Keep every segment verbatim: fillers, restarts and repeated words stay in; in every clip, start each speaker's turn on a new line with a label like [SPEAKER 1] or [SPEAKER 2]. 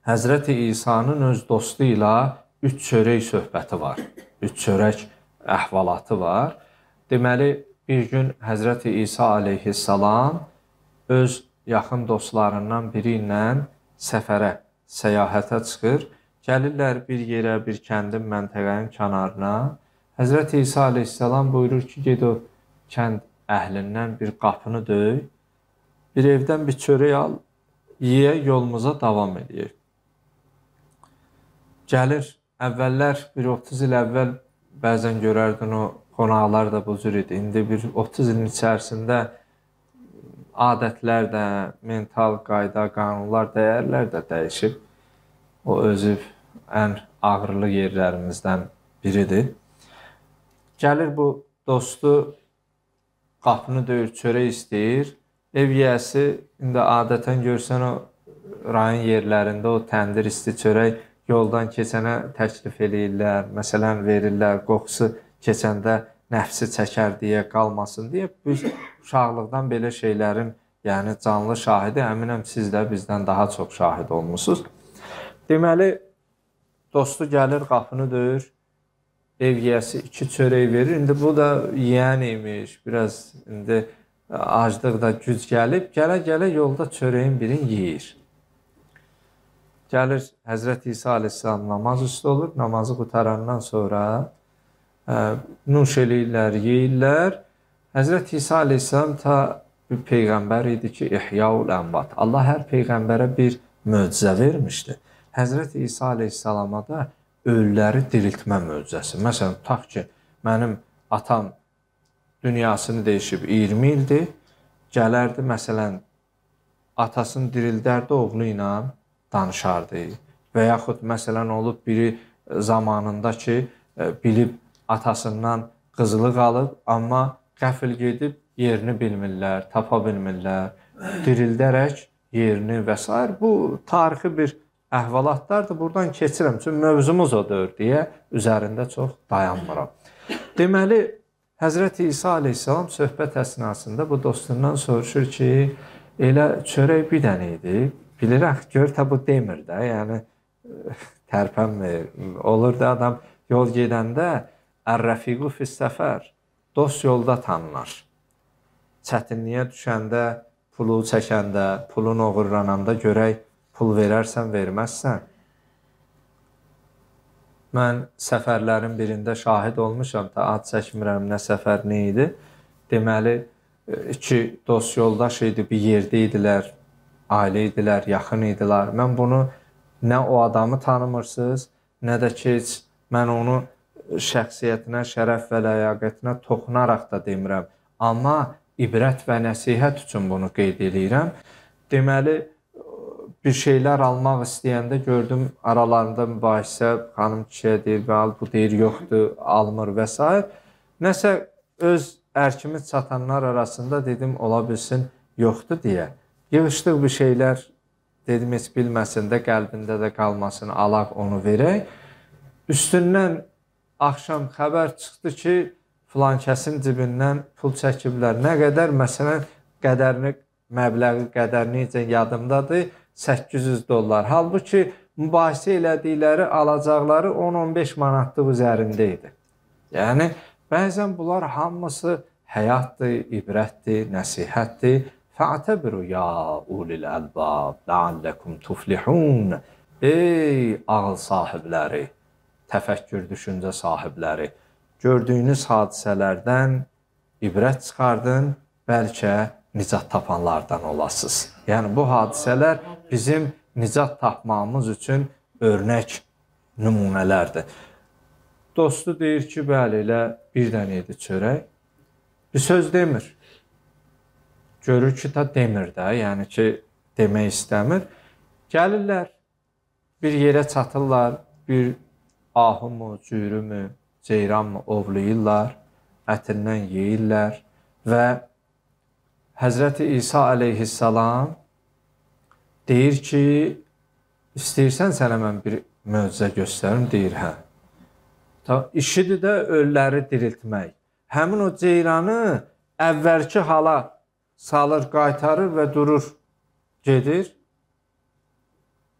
[SPEAKER 1] Həzrəti İsa'nın öz dostu ilə üç çörək söhbəti var. Üç çörək əhvalatı var. Deməli, bir gün Həzrəti İsa aleyhissalam öz yaxın dostlarından biri ilə səfərə, səyahətə çıxır. Gəlirlər bir yerə, bir kəndin, məntəqənin kənarına. Həzrəti İsa aleyhissalam buyurur ki, ged o kənd əhlindən bir qapını döy, bir evdən bir çörək al, yiyə yolumuza davam edəyik. Gəlir, əvvəllər, bir otuz il əvvəl bəzən görərdin o qonaqlar da bu cür idi. İndi bir otuz ilin içərisində adətlər də, mental qayda, qanunlar, dəyərlər də dəyişib. O özü ən ağırlı yerlərimizdən biridir. Gəlir bu dostu, qapını döyür, çörək istəyir. Ev yiyəsi, indi adətən görsən o rayon yerlərində o təndir isti çörək yoldan keçənə təklif eləyirlər, məsələn verirlər, qoxusu keçəndə nəfsi çəkər deyə, qalmasın deyə. Biz uşaqlıqdan belə şeylərin yəni canlı şahidi, əminəm siz də bizdən daha çox şahid olmuşsunuz. Deməli, dostu gəlir, qapını döyür, ev yiyəsi iki çörək verir. İndi bu da yiyən imiş, biraz indi aclıq da güc gəlib, gələ-gələ yolda çörəyin birini yeyir. Gəlir, Həzrəti İsa aleyhissalam namaz üstü olur, namazı qutarandan sonra ə, nuş eləyirlər, yeyirlər. Həzrəti İsa aleyhissalam ta bir peyğəmbər idi ki, İhyaul Ənvat. Allah hər peyğəmbərə bir möcüzə vermişdi. Həzrəti İsa aleyhissalama da ölüləri diriltmə möcüzəsi. Məsələn, tutaq ki, mənim atam dünyasını dəyişib iyirmi ildir, gələrdi, məsələn, atasını dirildərdi oğlu ilə danışardı. Və yaxud, məsələn, olub biri zamanında ki, bilib atasından qızılı qalıb, amma qəfil gedib yerini bilmirlər, tapa bilmirlər, dirildərək yerini və s. Bu, tarixi bir əhvalatlardır. Buradan keçirəm, çünki mövzumuz o deyir deyə üzərində çox dayanmıram. Deməli, Həzrəti İsa aleyhissalam söhbət əsnasında bu dostundan soruşur ki, elə çörək bir dənə idi, bilirək, gör ta bu demir də, yəni tərpənmir. Olur da adam yol gedəndə ər-rəfiqu fis-səfər, dost yolda tanınar. Çətinliyə düşəndə, pulu çəkəndə, pulun oğurlananda görək, pul verərsən, verməzsən. Mən səfərlərin birində şahid olmuşam, da ad çəkmirəm, nə səfər, nə idi. Deməli, iki dost yoldaş idi, bir yerdə idilər, ailə idilər, yaxın idilər. Mən bunu nə o adamı tanımırsınız, nə də ki, mən onu şəxsiyyətinə, şərəf və ləyaqətinə toxunaraq da demirəm. Amma ibrət və nəsihət üçün bunu qeyd edirəm. Deməli, bir şeylər almaq istəyəndə gördüm, aralarında mübahisə, xanım kişiyə deyir, bu deyir, yoxdur, almır və s. Nəsə öz ərkimiz çatanlar arasında dedim, ola bilsin, yoxdur deyə. Yığışdıq bir şeylər, dedim, heç bilməsin də, qəlbində də qalmasın, alaq onu verək. Üstündən axşam xəbər çıxdı ki, filan kəsin cibindən pul çəkiblər. Nə qədər, məsələn, qədərini, məbləği qədərini necə yadımdadır, səkkiz yüz dollar. Halbuki mübahisə elədikləri alacaqları on on beş manatlıq üzərində idi. Yəni, bəzən bunlar hamısı həyatdır, ibrətdir, nəsihətdir. Fə'təbiru ya ulil əlbab, ləalləkum tuflihun. Ey ağıl sahibləri, təfəkkür düşüncə sahibləri, gördüyünüz hadisələrdən ibrət çıxardın, bəlkə nicat tapanlardan olasınız. Yəni, bu hadisələr bizim nicat tapmamız üçün örnək nümunələrdir. Dostu deyir ki, bəli, elə bir dənə idi çörək. Bir söz demir. Görür ki, da demir də, yəni ki, demək istəmir. Gəlirlər, bir yerə çatırlar, bir ahı mı, cürü mü, ceyran mı ovlayırlar, ətindən yeyirlər və Həzrəti İsa aleyhissalam deyir ki, istəyirsən sənə mən bir möcüzə göstərim, deyir, hə. İşidir də ölüləri diriltmək. Həmin o ceyranı əvvəlki hala salır, qaytarır və durur, gedir.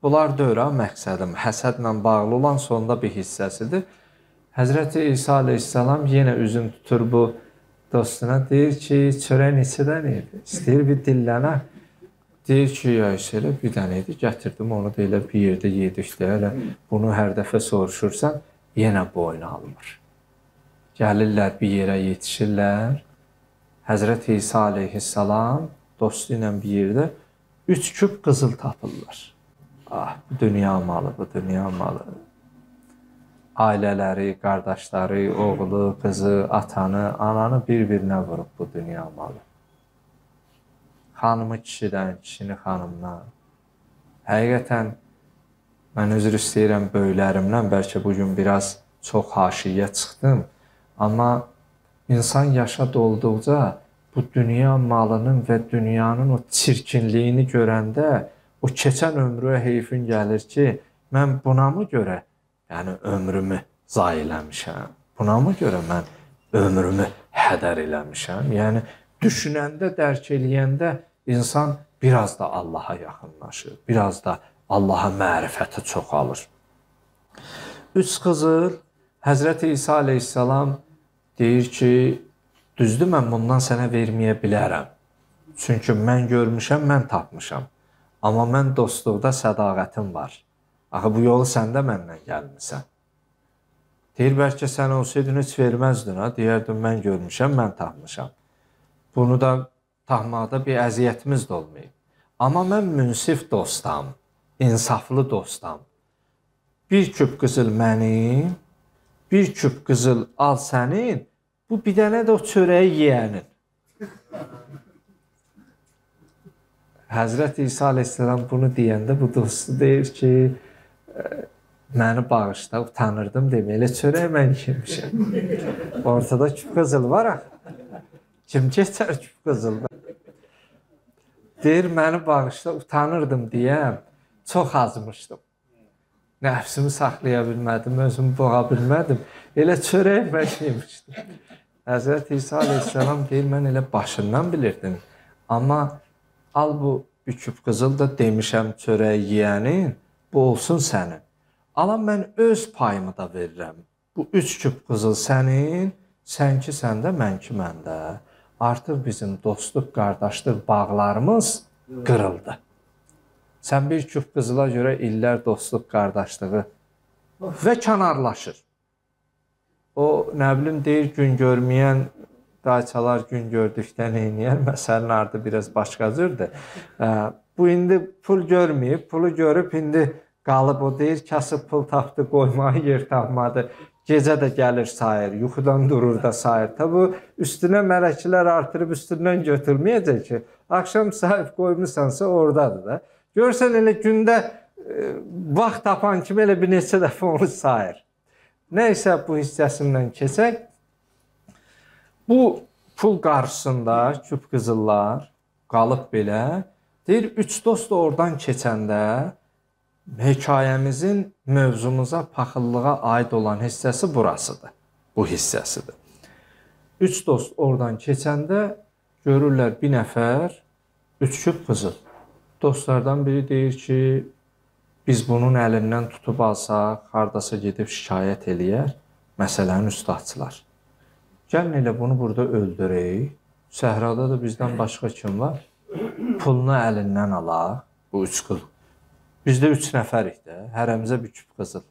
[SPEAKER 1] Bunlar deyil ha məqsədim. Həsədlə bağlı olan sonda bir hissəsidir. Həzrəti İsa aleyhissalam yenə üzün tutur bu dostuna. Deyir ki, çörək neçədən idi? İstəyir bir dillənə. Deyir ki, ya elə bir dənə idi. Gətirdim onu da elə bir yerdə yedikdə. Elə bunu hər dəfə soruşursan, yenə boynu almır. Gəlirlər bir yerə yetişirlər. Həzrəti İsa aleyhissalam dostu ilə bir yerdə üç küp qızıl tapırlar. Ah, bu dünya malı, bu dünya malı. Ailələri, qardaşları, oğlu, qızı, atanı, ananı bir-birinə vurub bu dünya malı. Xanımı kişidən, kişini xanımdan. Həqiqətən, mən üzr istəyirəm böyüklərimdən, bəlkə bugün biraz çox haşiyə çıxdım. Amma insan yaşa dolduqca bu dünya malının və dünyanın o çirkinliyini görəndə o keçən ömrüyə heyfin gəlir ki, mən buna mı görə yəni ömrümü zay eləmişəm? Buna mı görə mən ömrümü hədər eləmişəm? Yəni düşünəndə, dərk eləyəndə insan biraz da Allaha yaxınlaşır, biraz da Allaha mərifəti çoxalır. Üç qızıl, Həzrəti İsa aleyhissalam deyir ki, düzdür, mən bundan sənə verməyə bilərəm. Çünki mən görmüşəm, mən tapmışam. Amma mən dostluqda sədaqətim var. Axı, bu yolu sən də məndən gəlmirsən. Deyir, bəlkə sən olsaydın, heç verməzdin, ha? Deyərdin, mən görmüşəm, mən tapmışam. Bunu da tapmaqda bir əziyyətimiz də olmayıb. Amma mən münsif dostam, insaflı dostam. Bir küp qızıl mənim, bir küp qızıl al sənin, bu bir dənə də o çörəyi yiyənin. Həzrət İsa aleyhissalam bunu deyəndə bu dostu deyir ki, məni bağışla, utanırdım demə, elə çörək mən yemişəm. Ortada küp qızıl var ha. Kim keçər küp qızılda? Deyir, məni bağışla, utanırdım deyəm, çox azmışdım. Nəfsimi saxlaya bilmədim, özümü boğa bilmədim. Elə çörək mən yemişdim. Həzrət İsa aleyhissalam deyir, mən elə başından bilirdim. Amma al bu bir küp qızıl da demişəm çörək yiyənin, bu olsun sənin. Alam mən öz payımı da verirəm. Bu üç küp qızıl sənin, sən ki səndə, mən ki məndə. Artıq bizim dostluq, qardaşlıq bağlarımız qırıldı. Sən bir küp qızıla görə illər dostluq, qardaşlığı və kənarlaşır. O, nə bilim, deyir, gün görməyən dayçalar gün gördükdə neyniyər? Məsələn, ardı biraz başqa cürdür. Bu, indi pul görməyib, pulu görüb, indi qalıb, o deyir, kasıb pul tapdı, qoymağı yer tapmadı. Gecə də gəlir sayır, yuxudan durur da sayır. Tabi, üstünə mələklər artırıb üstündən götürməyəcək ki, axşam sahib qoymusansa oradadır da. Görsən, elə gündə e, vaxt tapan kimi elə bir neçə dəfə onu sayır. Nəysə, bu hissəsindən keçək. Bu pul qarşısında küp qızıllar qalıb belə. Deyir, üç dost oradan keçəndə hekayəmizin mövzumuza, paxıllığa aid olan hissəsi burasıdır. Bu hissəsidir. Üç dost oradan keçəndə görürlər bir nəfər, üç küp qızıl. Dostlardan biri deyir ki, biz bunun əlindən tutub alsaq, hardasa gedib şikayət eləyər, məsələnin üstadçılar. Gəlin elə bunu burada öldürək. Səhrada da bizdən başqa kim var? Pulunu əlindən alaq, bu üç qıl. Bizdə üç nəfərik də, hərəmizə bir küp qızıl.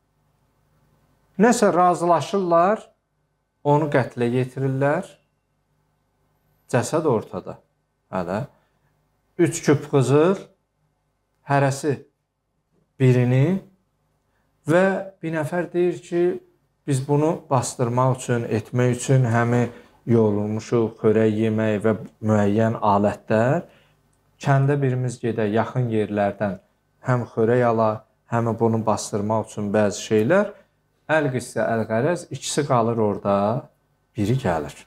[SPEAKER 1] Nəsə razılaşırlar, onu qətlə yetirirlər. Cəsəd ortada. Hələ. Üç küp qızıl, hərəsi birini və bir nəfər deyir ki, biz bunu bastırmaq üçün, etmək üçün həmi yoğulmuşuq, xörək yemək və müəyyən alətlər. Kəndə birimiz gedək, yaxın yerlərdən həm xörək ala, həm bunu bastırmaq üçün bəzi şeylər. Əl qissə, əl qərəz, ikisi qalır orada, biri gəlir.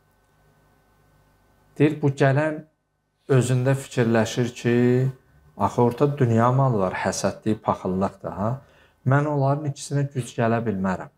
[SPEAKER 1] Deyir, bu gələn özündə fikirləşir ki, axı ortada dünya malı var, həsədlik, paxıllıq da. Ha? Mən onların ikisinə güc gələ bilmərəm.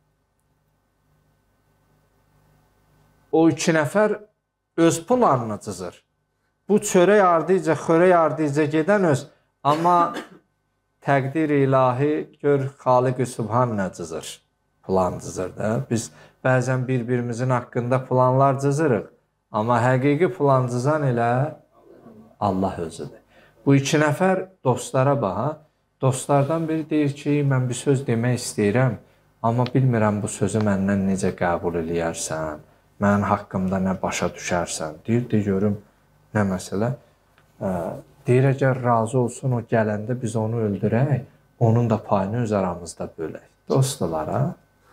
[SPEAKER 1] O iki nəfər öz planını cızır. Bu çörək ardıca, xörək ardıca gedən öz. Amma təqdir ilahi gör Xaliq-i Sübhan nə cızır, plan cızır da. Biz bəzən bir-birimizin haqqında planlar cızırıq, amma həqiqi plan cızan elə Allah özüdür. Bu iki nəfər dostlara bax, dostlardan biri deyir ki, mən bir söz demək istəyirəm, amma bilmirəm bu sözü məndən necə qəbul eləyərsən, mənim haqqımda nə başa düşərsən. Deyir, deyir, görüm, nə məsələ? Deyir, əgər razı olsun, o gələndə biz onu öldürək, onun da payını öz aramızda bölək. Dostlar, ha?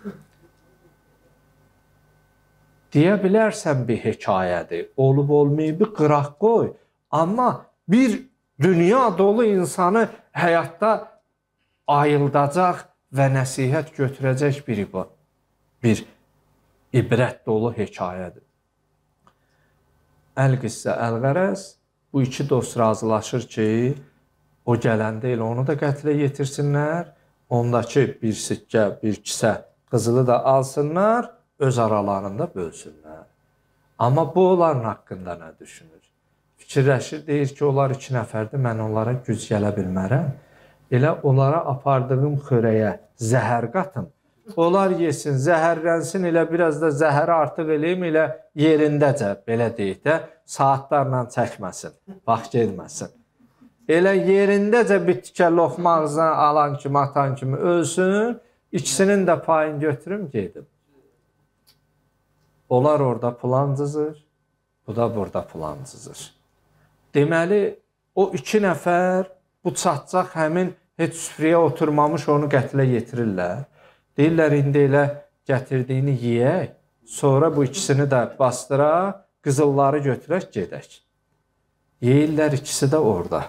[SPEAKER 1] Deyə bilərsən bir hekayədir, olub olmayıb qıraq qoy, amma bir dünya dolu insanı həyatda ayıldacaq və nəsihət götürəcək biri bu. Bir ibrət dolu hekayədir. Əl-qissə, əl-qərəz, bu iki dost razılaşır ki, o gələndə elə onu da qətlə yetirsinlər, ondakı bir sikkə, bir kisə qızılı da alsınlar, öz aralarında bölsünlər. Amma bu onların haqqında nə düşünür? Fikirləşir, deyir ki, onlar iki nəfərdir, mən onlara güc gələ bilmərəm. Elə onlara apardığım xörəyə zəhər qatım. Onlar yesin, zəhərlənsin, elə biraz da zəhəri artıq eləyim, elə yerindəcə, belə deyək də, saatlarla çəkməsin, vaxt gelməsin. Elə yerindəcə bir tikə loxma ağzına alan kimi, atan kimi ölsün, ikisinin də payını götürüm, gedim. Onlar orada plan cızır, bu da burada plan cızır. Deməli, o iki nəfər bu çatacaq həmin heç süfrəyə oturmamış onu qətlə yetirirlər. Deyirlər, indi elə gətirdiyini yeyək, sonra bu ikisini də bastıraq, qızılları götürək, gedək. Yeyirlər, ikisi də orada.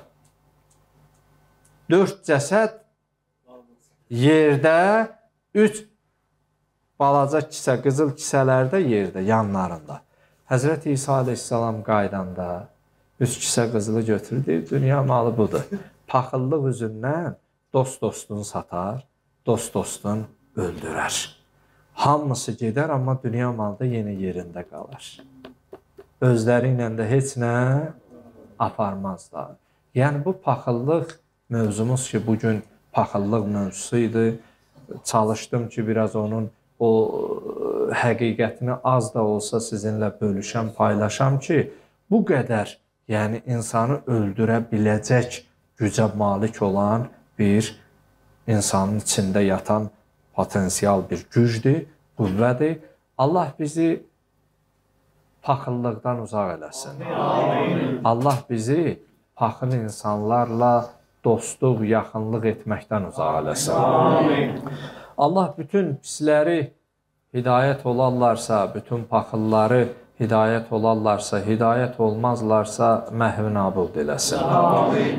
[SPEAKER 1] Dörd cəsəd yerdə, üç balaca kisə, qızıl kisələr də yerdə, yanlarında. Həzrəti İsa aleyhissalam qaydanda üç kisə qızılı götürür, deyir, dünya malı budur. Paxıllıq üzündən dost dostunu satar, dost dostunu öldürər. Hamısı gedər, amma dünya malı da yenə yerində qalar. Özləri ilə də heç nə aparmazlar. Yəni, bu paxıllıq mövzumuz ki, bugün paxıllıq mövzusu idi. Çalışdım ki, biraz onun o həqiqətini az da olsa sizinlə bölüşəm, paylaşam ki, bu qədər, yəni insanı öldürə biləcək gücə malik olan bir insanın içində yatan potensial bir gücdür, qüvvədir. Allah bizi paxıllıqdan uzaq eləsin. Amin. Allah bizi paxıl insanlarla dostluq, yaxınlıq etməkdən uzaq eləsin. Amin. Allah bütün pisləri hidayət olarlarsa, bütün paxılları hidayət olarlarsa, hidayət olmazlarsa məhv nabud eləsin. Amin.